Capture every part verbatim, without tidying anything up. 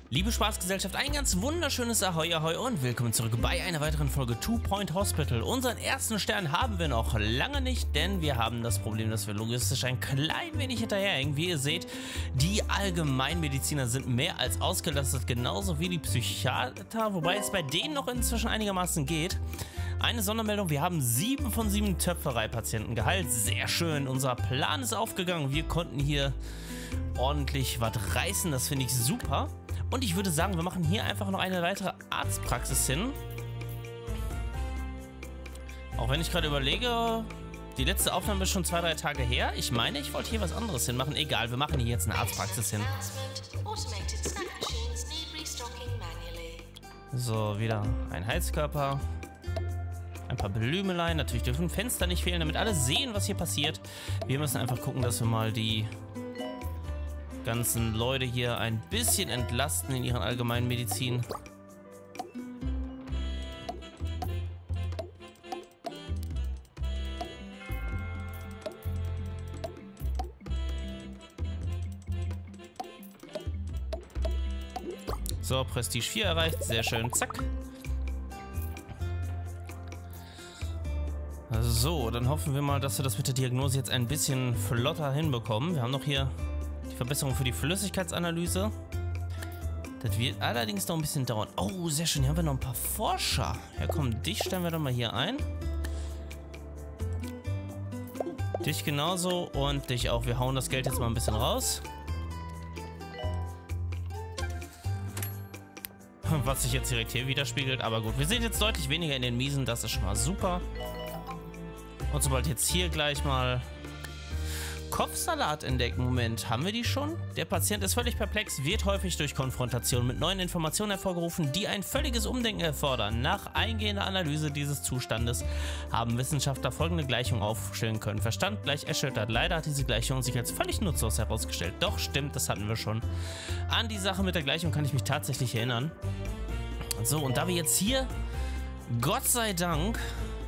Liebe Spaßgesellschaft, ein ganz wunderschönes Ahoi Ahoi und willkommen zurück bei einer weiteren Folge Two Point Hospital. Unseren ersten Stern haben wir noch lange nicht, denn wir haben das Problem, dass wir logistisch ein klein wenig hinterherhängen. Wie ihr seht, die Allgemeinmediziner sind mehr als ausgelastet, genauso wie die Psychiater, wobei es bei denen noch inzwischen einigermaßen geht. Eine Sondermeldung, wir haben sieben von sieben Töpferei-Patienten geheilt. Sehr schön, unser Plan ist aufgegangen. Wir konnten hier ordentlich was reißen, das finde ich super. Und ich würde sagen, wir machen hier einfach noch eine weitere Arztpraxis hin. Auch wenn ich gerade überlege, die letzte Aufnahme ist schon zwei, drei Tage her. Ich meine, ich wollte hier was anderes hinmachen. Egal, wir machen hier jetzt eine Arztpraxis hin. So, wieder ein Heizkörper. Ein paar Blümelein. Natürlich dürfen Fenster nicht fehlen, damit alle sehen, was hier passiert. Wir müssen einfach gucken, dass wir mal die ganzen Leute hier ein bisschen entlasten in ihren allgemeinen Medizin. So, Prestige vier erreicht. Sehr schön. Zack. So, dann hoffen wir mal, dass wir das mit der Diagnose jetzt ein bisschen flotter hinbekommen. Wir haben noch hier die Verbesserung für die Flüssigkeitsanalyse. Das wird allerdings noch ein bisschen dauern. Oh, sehr schön. Hier haben wir noch ein paar Forscher. Ja, komm, dich stellen wir doch mal hier ein. Dich genauso und dich auch. Wir hauen das Geld jetzt mal ein bisschen raus. Was sich jetzt direkt hier widerspiegelt. Aber gut, wir sind jetzt deutlich weniger in den Miesen. Das ist schon mal super. Und sobald jetzt hier gleich mal Kopfsalat entdecken. Moment, haben wir die schon? Der Patient ist völlig perplex, wird häufig durch Konfrontation mit neuen Informationen hervorgerufen, die ein völliges Umdenken erfordern. Nach eingehender Analyse dieses Zustandes haben Wissenschaftler folgende Gleichung aufstellen können. Verstand gleich erschüttert. Leider hat diese Gleichung sich als völlig nutzlos herausgestellt. Doch, stimmt, das hatten wir schon. An die Sache mit der Gleichung kann ich mich tatsächlich erinnern. So, und da wir jetzt hier, Gott sei Dank,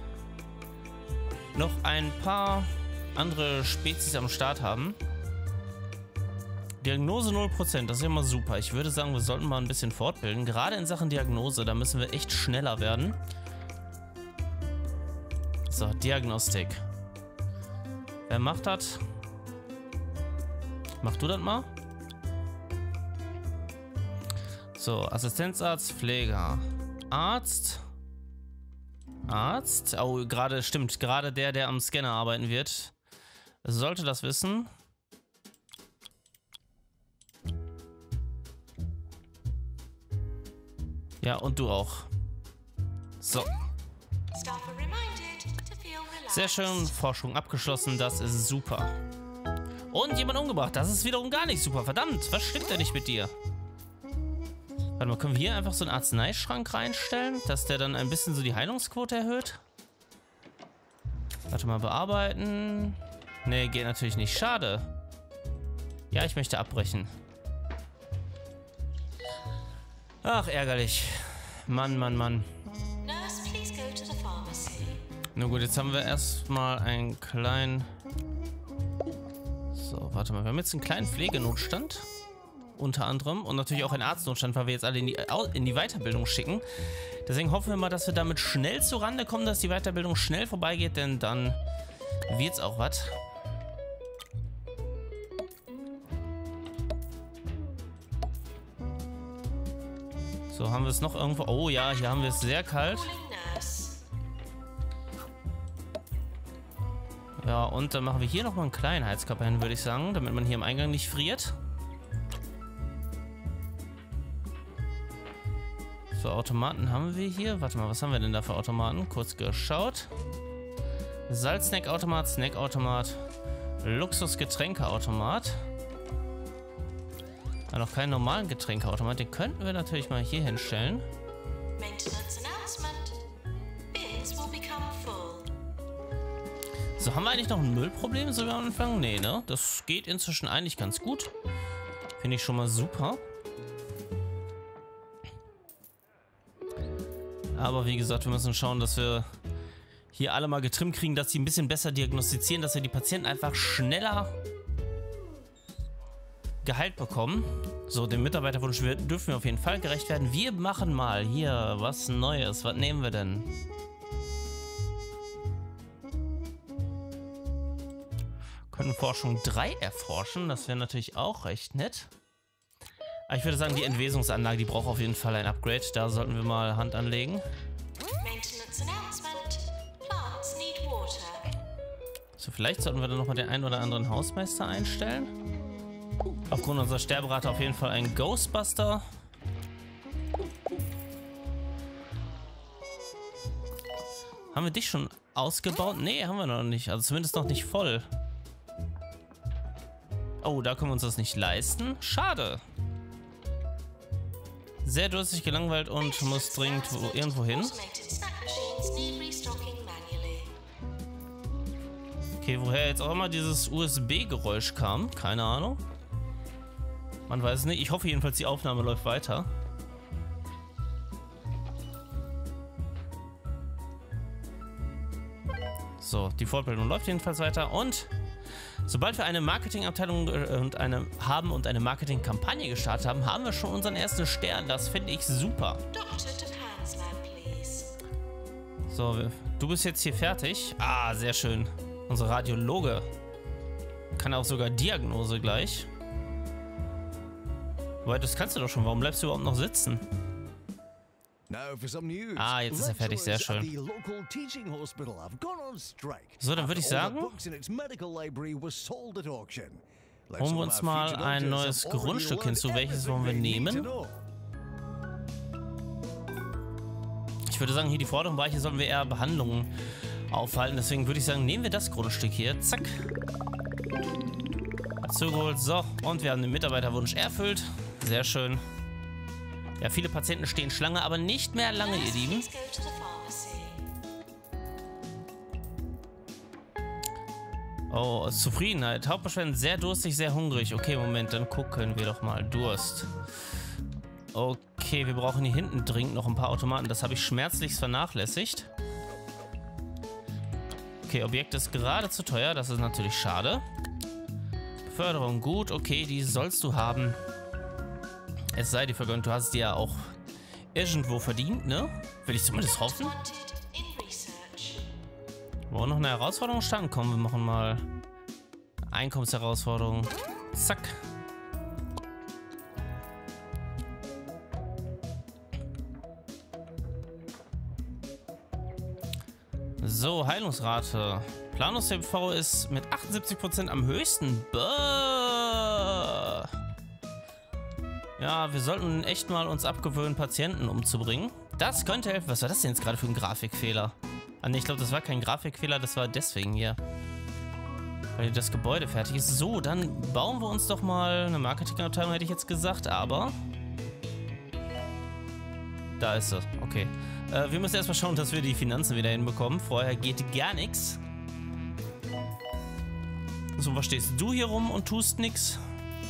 noch ein paar andere Spezies am Start haben. Diagnose null Prozent, das ist ja immer super. Ich würde sagen, wir sollten mal ein bisschen fortbilden. Gerade in Sachen Diagnose, da müssen wir echt schneller werden. So, Diagnostik. Wer macht das? Mach du das mal? So, Assistenzarzt, Pfleger, Arzt. Arzt? Oh, gerade, stimmt, gerade der, der am Scanner arbeiten wird, sollte das wissen. Ja, und du auch. So. Sehr schön, Forschung abgeschlossen, das ist super. Und jemand umgebracht, das ist wiederum gar nicht super. Verdammt, was stimmt denn nicht mit dir? Warte mal, können wir hier einfach so einen Arzneischrank reinstellen, dass der dann ein bisschen so die Heilungsquote erhöht? Warte mal, bearbeiten. Nee, geht natürlich nicht. Schade. Ja, ich möchte abbrechen. Ach, ärgerlich. Mann, Mann, Mann. Na gut, jetzt haben wir erstmal einen kleinen... So, warte mal, wir haben jetzt einen kleinen Pflegenotstand. Unter anderem und natürlich auch ein Arztnotstand, weil wir jetzt alle in die, in die Weiterbildung schicken. Deswegen hoffen wir mal, dass wir damit schnell zurande kommen, dass die Weiterbildung schnell vorbeigeht, denn dann wird's auch was. So, haben wir es noch irgendwo? Oh ja, hier haben wir es sehr kalt. Ja, und dann machen wir hier nochmal einen kleinen Heizkörper hin, würde ich sagen, damit man hier im Eingang nicht friert. So, Automaten haben wir hier. Warte mal, was haben wir denn da für Automaten? Kurz geschaut. Salz-Snack-Automat, Snack-Automat, Luxus-Getränke-Automat. Aber noch keinen normalen Getränkeautomat. Den könnten wir natürlich mal hier hinstellen. So, haben wir eigentlich noch ein Müllproblem so am Anfang? Nee, ne? Das geht inzwischen eigentlich ganz gut. Finde ich schon mal super. Aber wie gesagt, wir müssen schauen, dass wir hier alle mal getrimmt kriegen, dass sie ein bisschen besser diagnostizieren, dass wir die Patienten einfach schneller geheilt bekommen. So, dem Mitarbeiterwunsch dürfen wir auf jeden Fall gerecht werden. Wir machen mal hier was Neues. Was nehmen wir denn? Können Forschung drei erforschen. Das wäre natürlich auch recht nett. Aber ich würde sagen, die Entwesungsanlage, die braucht auf jeden Fall ein Upgrade. Da sollten wir mal Hand anlegen. So, vielleicht sollten wir dann nochmal den einen oder anderen Hausmeister einstellen. Aufgrund unserer Sterberate auf jeden Fall ein Ghostbuster. Haben wir dich schon ausgebaut? Nee, haben wir noch nicht. Also zumindest noch nicht voll. Oh, da können wir uns das nicht leisten. Schade. Sehr durstig, gelangweilt und muss dringend wo, irgendwo hin. Okay, woher jetzt auch immer dieses U S B-Geräusch kam. Keine Ahnung. Man weiß es nicht. Ich hoffe jedenfalls, die Aufnahme läuft weiter. So, die Fortbildung läuft jedenfalls weiter. Und sobald wir eine Marketingabteilung und eine haben und eine Marketingkampagne gestartet haben, haben wir schon unseren ersten Stern. Das finde ich super. So, du bist jetzt hier fertig. Ah, sehr schön. Unser Radiologe kann auch sogar Diagnose gleich. Wobei, das kannst du doch schon. Warum bleibst du überhaupt noch sitzen? Ah, jetzt ist er fertig. Sehr schön. So, dann würde ich sagen, holen wir uns mal ein neues Grundstück hinzu. Welches wollen wir nehmen? Ich würde sagen, hier die vorderen Bereiche sollten wir eher Behandlungen aufhalten. Deswegen würde ich sagen, nehmen wir das Grundstück hier. Zack. Zugeholt. So, und wir haben den Mitarbeiterwunsch erfüllt. Sehr schön. Ja, viele Patienten stehen Schlange, aber nicht mehr lange, ihr Lieben. Oh, Zufriedenheit. Hauptbeschwerden, sehr durstig, sehr hungrig. Okay, Moment, dann gucken wir doch mal. Durst. Okay, wir brauchen hier hinten dringend noch ein paar Automaten. Das habe ich schmerzlichst vernachlässigt. Okay, Objekt ist gerade zu teuer. Das ist natürlich schade. Beförderung, gut. Okay, die sollst du haben. Es sei dir vergönnt, du hast die ja auch irgendwo verdient, ne? Will ich zumindest hoffen. Wollen wir noch eine Herausforderung starten? Komm, wir machen mal Einkommensherausforderung. Zack. So, Heilungsrate. Planus-T V ist mit achtundsiebzig Prozent am höchsten. Bäh. Ja, wir sollten echt mal uns abgewöhnen, Patienten umzubringen. Das könnte helfen. Was war das denn jetzt gerade für ein Grafikfehler? Ah ne, ich glaube, das war kein Grafikfehler, das war deswegen hier. Weil das Gebäude fertig ist. So, dann bauen wir uns doch mal eine Marketingabteilung, hätte ich jetzt gesagt, aber... Da ist sie. Okay. Äh, wir müssen erstmal schauen, dass wir die Finanzen wieder hinbekommen. Vorher geht gar nichts. So, was stehst du hier rum und tust nichts?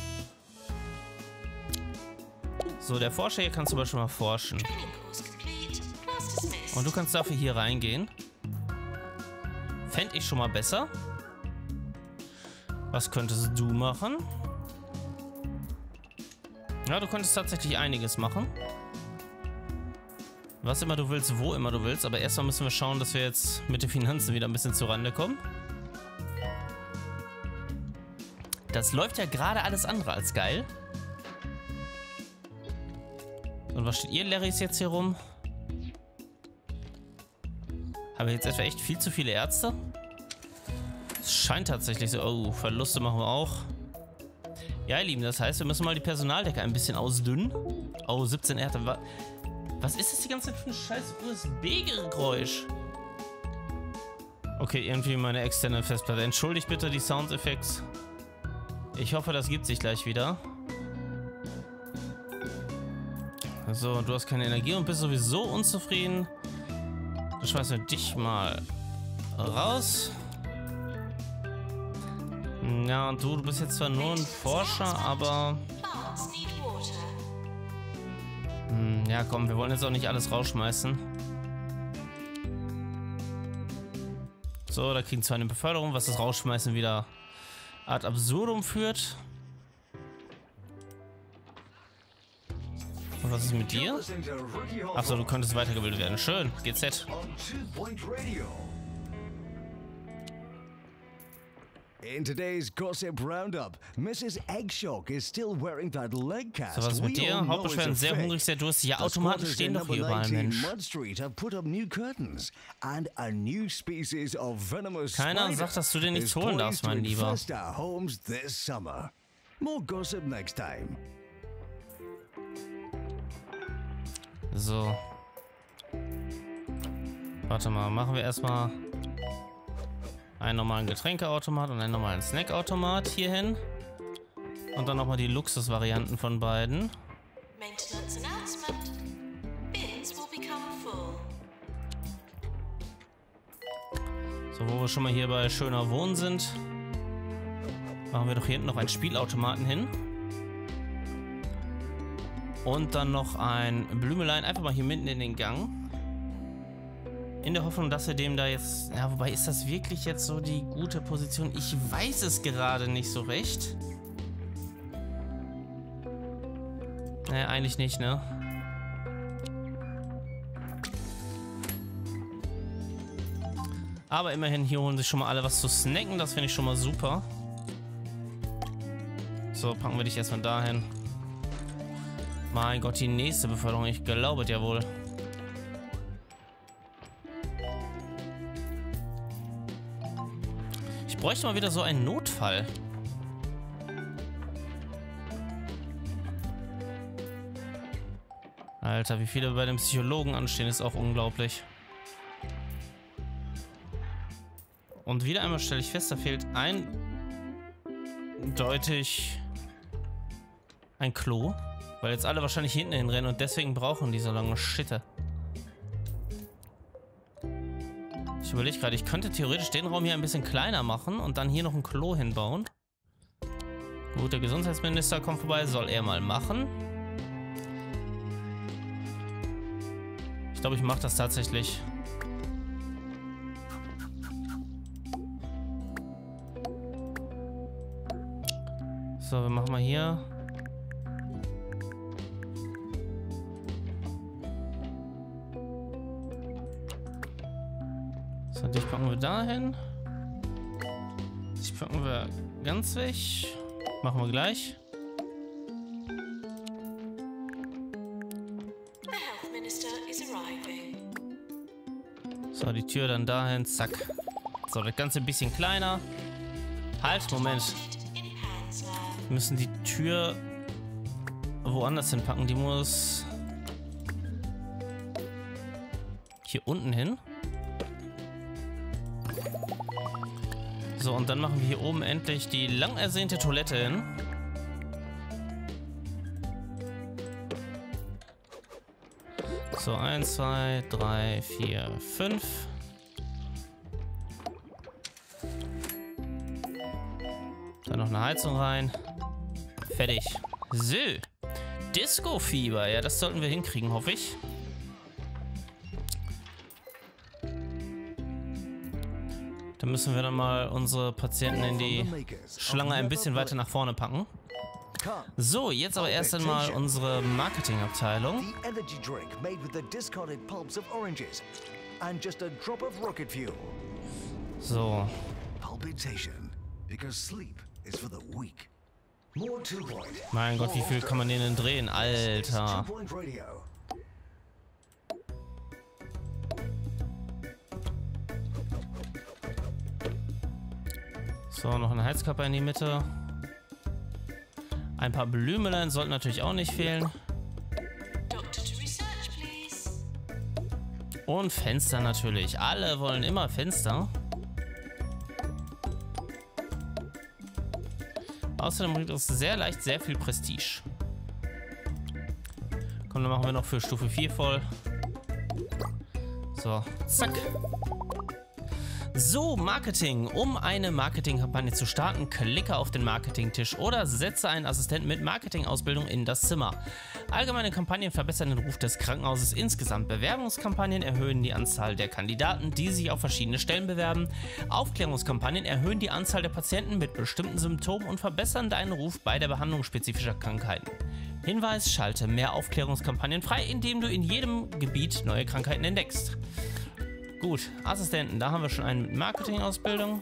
So, der Forscher hier kann zum Beispiel mal forschen. Und du kannst dafür hier reingehen. Fände ich schon mal besser. Was könntest du machen? Ja, du könntest tatsächlich einiges machen. Was immer du willst, wo immer du willst. Aber erstmal müssen wir schauen, dass wir jetzt mit den Finanzen wieder ein bisschen zurande kommen. Das läuft ja gerade alles andere als geil. Und was steht ihr, Larrys, jetzt hier rum? Haben wir jetzt etwa echt viel zu viele Ärzte? Es scheint tatsächlich so. Oh, Verluste machen wir auch. Ja, ihr Lieben, das heißt, wir müssen mal die Personaldecke ein bisschen ausdünnen. Oh, siebzehn Ärzte. Was ist das die ganze Zeit für ein scheiß U S B-Geräusch? Okay, irgendwie meine externe Festplatte. Entschuldigt bitte die Soundeffekte. Ich hoffe, das gibt sich gleich wieder. So, du hast keine Energie und bist sowieso unzufrieden. Du schmeißt mir dich mal raus. Ja, und du, du bist jetzt zwar nur ein Forscher, aber... Hm, ja, komm, wir wollen jetzt auch nicht alles rausschmeißen. So, da kriegen wir zwar eine Beförderung, was das Rausschmeißen wieder ad absurdum führt. Was ist mit dir? Achso, du könntest weitergebildet werden. Schön. G Z. In today's gossip roundup, Missus Eggshock is still wearing that leg cast. So, was ist mit dir? Hauptbeschwerden, sehr hungrig, sehr durstig. Ja, Automaten stehen doch hier überall, Mensch. Keiner sagt, dass du dir nichts holen darfst, mein Lieber. So. Warte mal, machen wir erstmal einen normalen Getränkeautomat und einen normalen Snackautomat hier hin. Und dann nochmal die Luxusvarianten von beiden. So, wo wir schon mal hier bei schöner Wohnen sind, machen wir doch hier hinten noch einen Spielautomaten hin. Und dann noch ein Blümelein, einfach mal hier mitten in den Gang. In der Hoffnung, dass wir dem da jetzt... Ja, wobei, ist das wirklich jetzt so die gute Position? Ich weiß es gerade nicht so recht. Naja, eigentlich nicht, ne? Aber immerhin, hier holen sich schon mal alle was zu snacken. Das finde ich schon mal super. So, packen wir dich erstmal dahin. Mein Gott, die nächste Beförderung. Ich glaube es ja wohl. Ich bräuchte mal wieder so einen Notfall. Alter, wie viele bei dem Psychologen anstehen, ist auch unglaublich. Und wieder einmal stelle ich fest, da fehlt eindeutig ein Klo. Weil jetzt alle wahrscheinlich hinten hinrennen und deswegen brauchen die so lange Schitte. Ich überlege gerade, ich könnte theoretisch den Raum hier ein bisschen kleiner machen und dann hier noch ein Klo hinbauen. Gut, der Gesundheitsminister kommt vorbei, soll er mal machen. Ich glaube, ich mache das tatsächlich. So, wir machen mal hier. So, dich packen wir dahin. Dich packen wir ganz weg. Machen wir gleich. So, die Tür dann dahin. Zack. So, das Ganze ein bisschen kleiner. Halt, Moment. Wir müssen die Tür woanders hinpacken. Die muss hier unten hin. So, und dann machen wir hier oben endlich die lang ersehnte Toilette hin. So, eins, zwei, drei, vier, fünf. Dann noch eine Heizung rein. Fertig. So. Disco-Fieber. Ja, das sollten wir hinkriegen, hoffe ich. Dann müssen wir dann mal unsere Patienten in die Schlange ein bisschen weiter nach vorne packen. So, jetzt aber erst einmal unsere Marketingabteilung. So. Mein Gott, wie viel kann man denen drehen? Alter. So, noch eine Heizkörper in die Mitte. Ein paar Blümelein sollten natürlich auch nicht fehlen. Und Fenster natürlich. Alle wollen immer Fenster. Außerdem bringt es sehr leicht sehr viel Prestige. Komm, dann machen wir noch für Stufe vier voll. So, zack. So, Marketing. Um eine Marketingkampagne zu starten, klicke auf den Marketingtisch oder setze einen Assistenten mit Marketingausbildung in das Zimmer. Allgemeine Kampagnen verbessern den Ruf des Krankenhauses insgesamt. Bewerbungskampagnen erhöhen die Anzahl der Kandidaten, die sich auf verschiedene Stellen bewerben. Aufklärungskampagnen erhöhen die Anzahl der Patienten mit bestimmten Symptomen und verbessern deinen Ruf bei der Behandlung spezifischer Krankheiten. Hinweis, schalte mehr Aufklärungskampagnen frei, indem du in jedem Gebiet neue Krankheiten entdeckst. Gut, Assistenten, da haben wir schon einen mit Marketingausbildung.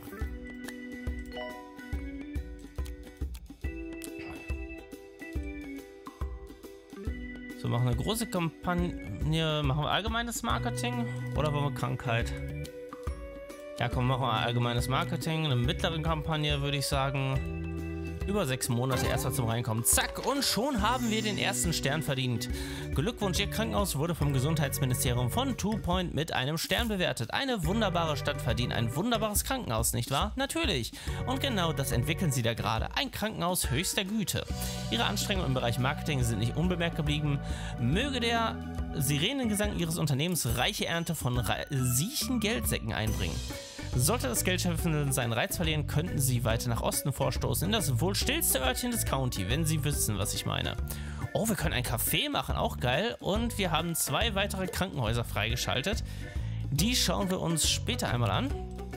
So, machen wir eine große Kampagne, machen wir allgemeines Marketing oder wollen wir Krankheit? Ja, komm, machen wir allgemeines Marketing, eine mittlere Kampagne würde ich sagen. Über sechs Monate erstmal zum Reinkommen. Zack, und schon haben wir den ersten Stern verdient. Glückwunsch, Ihr Krankenhaus wurde vom Gesundheitsministerium von Two Point mit einem Stern bewertet. Eine wunderbare Stadt verdient ein wunderbares Krankenhaus, nicht wahr? Natürlich. Und genau das entwickeln Sie da gerade. Ein Krankenhaus höchster Güte. Ihre Anstrengungen im Bereich Marketing sind nicht unbemerkt geblieben. Möge der Sirenengesang Ihres Unternehmens reiche Ernte von reichen Geldsäcken einbringen. Sollte das Geldschöpfen seinen Reiz verlieren, könnten Sie weiter nach Osten vorstoßen, in das wohl stillste Örtchen des County, wenn Sie wissen, was ich meine. Oh, wir können ein Café machen, auch geil. Und wir haben zwei weitere Krankenhäuser freigeschaltet. Die schauen wir uns später einmal an.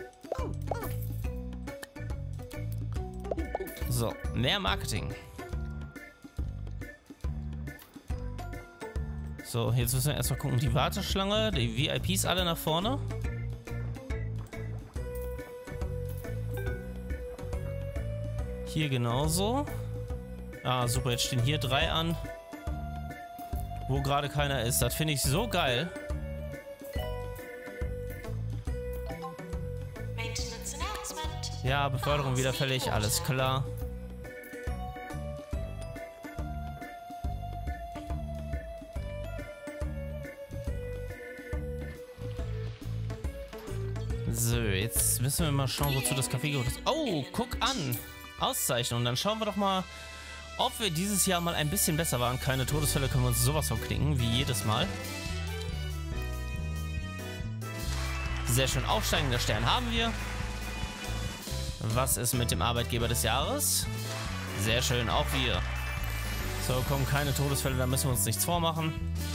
So, mehr Marketing. So, jetzt müssen wir erstmal gucken, die Warteschlange, die V I Ps alle nach vorne. Hier genauso. Ah, super, jetzt stehen hier drei an, wo gerade keiner ist. Das finde ich so geil. Ja, Beförderung wieder fällig, alles klar. So, jetzt müssen wir mal schauen, wozu das Café gehört ist. Oh, guck an! Auszeichnung. Dann schauen wir doch mal, ob wir dieses Jahr mal ein bisschen besser waren. Keine Todesfälle, können wir uns sowas von klicken, wie jedes Mal. Sehr schön, aufsteigender Stern haben wir. Was ist mit dem Arbeitgeber des Jahres? Sehr schön, auch wir. So, kommen keine Todesfälle, da müssen wir uns nichts vormachen.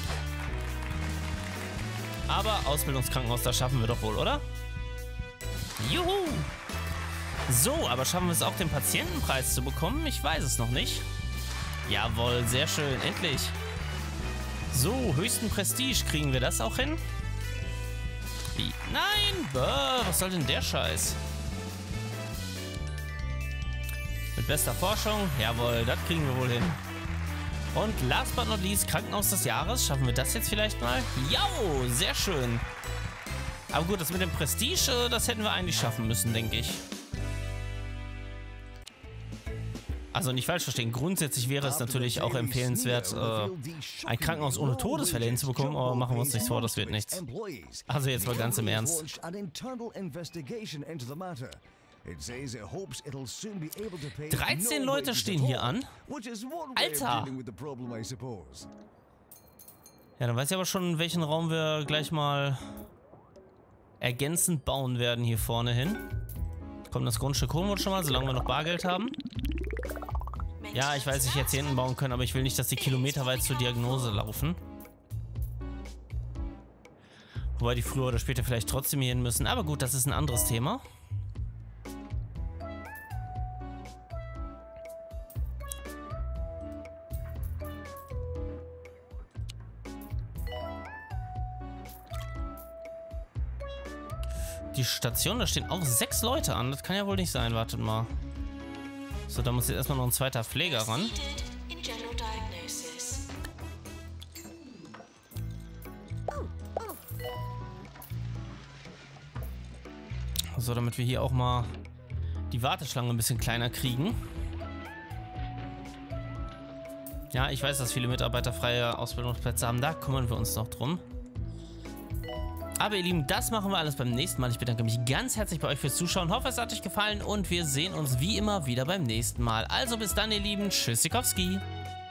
Aber Ausbildungskrankenhaus, das schaffen wir doch wohl, oder? Juhu! So, aber schaffen wir es auch, den Patientenpreis zu bekommen? Ich weiß es noch nicht. Jawohl, sehr schön, endlich. So, höchsten Prestige, kriegen wir das auch hin? Wie? Nein! Bäh, was soll denn der Scheiß? Mit bester Forschung? Jawohl, das kriegen wir wohl hin. Und last but not least, Krankenhaus des Jahres. Schaffen wir das jetzt vielleicht mal? Jo, sehr schön. Aber gut, das mit dem Prestige, das hätten wir eigentlich schaffen müssen, denke ich. Also nicht falsch verstehen, grundsätzlich wäre es natürlich auch empfehlenswert, äh, ein Krankenhaus ohne Todesfälle hinzubekommen, aber machen wir uns nichts vor, das wird nichts. Also jetzt mal ganz im Ernst. dreizehn Leute stehen hier an. Alter! Ja, dann weiß ich aber schon, welchen Raum wir gleich mal ergänzend bauen werden hier vorne hin. Kommt das Grundstück holen wir schon mal, solange wir noch Bargeld haben. Ja, ich weiß, ich hätte hier hinten bauen können, aber ich will nicht, dass die kilometerweit zur Diagnose laufen. Wobei die früher oder später vielleicht trotzdem hier hin müssen. Aber gut, das ist ein anderes Thema. Die Station, da stehen auch sechs Leute an. Das kann ja wohl nicht sein. Wartet mal. So, da muss jetzt erstmal noch ein zweiter Pfleger ran. So, damit wir hier auch mal die Warteschlange ein bisschen kleiner kriegen. Ja, ich weiß, dass viele Mitarbeiter freie Ausbildungsplätze haben. Da kümmern wir uns noch drum. Aber ihr Lieben, das machen wir alles beim nächsten Mal. Ich bedanke mich ganz herzlich bei euch fürs Zuschauen. Hoffe, es hat euch gefallen und wir sehen uns wie immer wieder beim nächsten Mal. Also bis dann, ihr Lieben. Tschüssikowski.